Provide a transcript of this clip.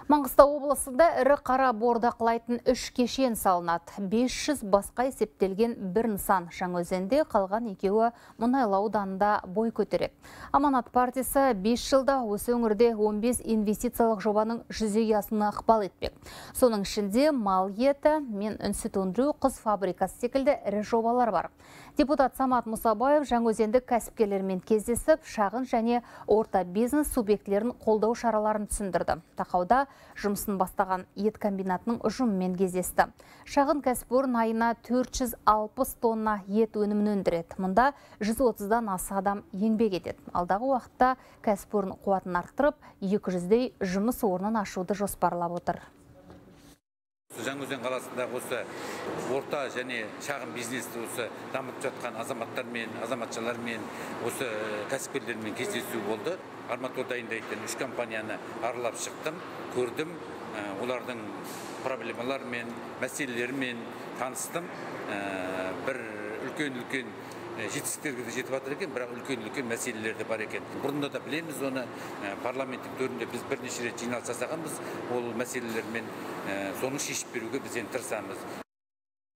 Маңғыстау облысында ірі қара бордақылайтын 3 кешен салынады. 500 басқа есептелген бір нысан. Жаңаөзенде қалған екеуі мұнайлы ауданында бой көтереді. Аманат партиясы 5 жылда осы өңірде 15 инвестициялық жобаның жүзеге асуына ықпал етпек. Соның ішінде мал еті мен сүт өндіру, құс фабрикасы секілді ірі жобалар бар. Депутат Самат Мұсабаев Жаңаөзендік кәсіпкерлермен кездесіп, шағын және орта бизнес субъектілерін қолдау шараларын түсіндірді. Тақауда жұмысын бастаған ет комбинатының ұжымымен кездесті. Шағын кәсіпорын айына 460 тонна ет өнімін өндіреді. Мұнда 130-дан аса адам еңбек етеді. Алдағы уақытта кәсіпорын қуатын арттырып, 200-дей жұмыс орнын ашуды жоспарлап отыр. Жаңаөзен қаласындағы осы орта және шағын бизнесті осы дамытып жатқан азаматтармен, азаматшалармен, осы кәсіпкерлермен кездесу болды. Арматура дайындайтын 3 компанияны аралап шықтым, көрдім, олардың проблемаларымен, мәселелерімен таныстым. Бір үлкен жетістіктерге де жетіп жатыр екен, бірақ үлкен мәселелер де бар екен. Бұрында да білеміз оны, парламенттің төрінде біз бірнеше рет жиналыс жасағанбыз, ол мәселелермен соны шешіп беруге біз тырысамыз.